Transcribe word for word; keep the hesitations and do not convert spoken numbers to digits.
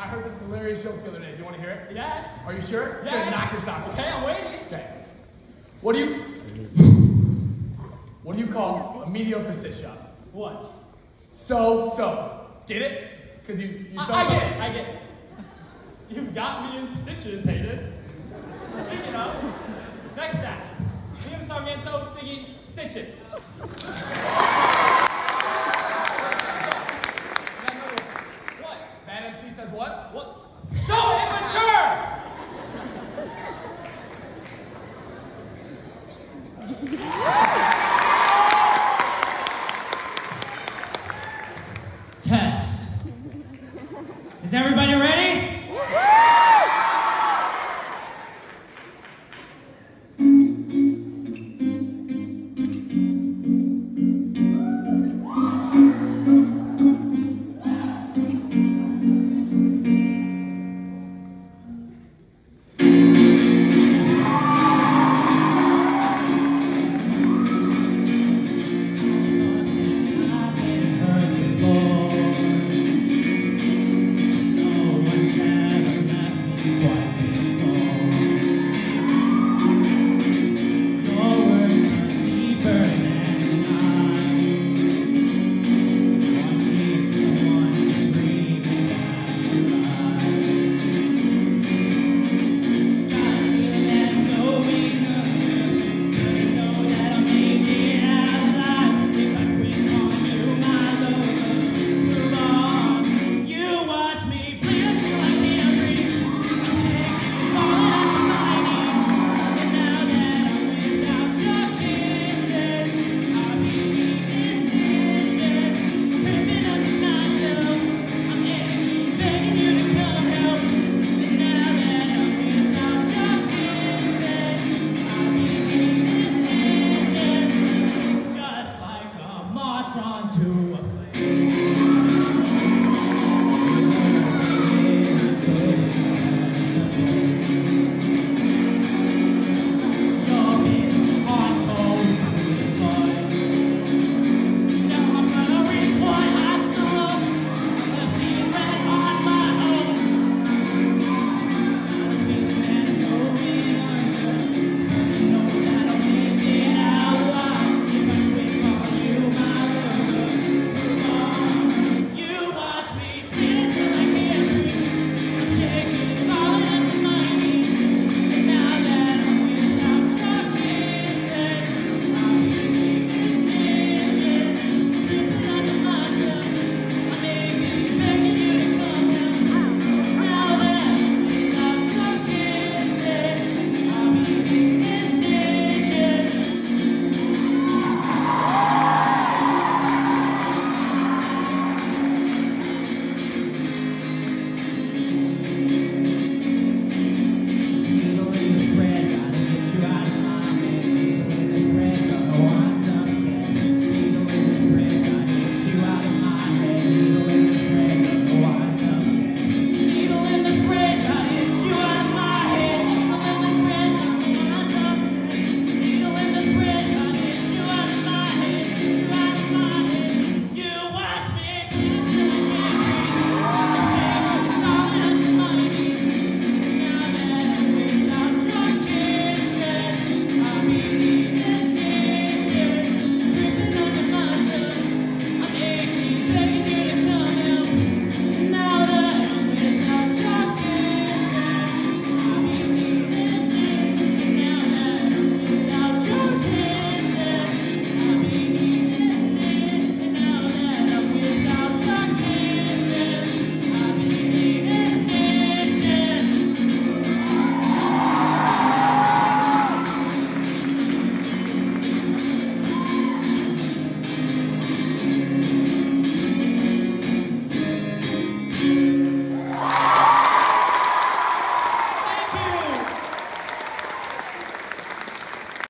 I heard this hilarious joke the other day. Do you want to hear it? Yes. Are you sure? It's Yes. gonna knock your socks off. Okay, I'm waiting. Okay. What do you What do you call a mediocre stitch job? What? So so. Get it? Because you you I, sew I something. get it, I get it. You've got me in stitches, Hayden. Speaking of, next act. Liam Sarmiento singing Stitches. What? Bad M C says what? What? So immature! Test. Is everybody ready?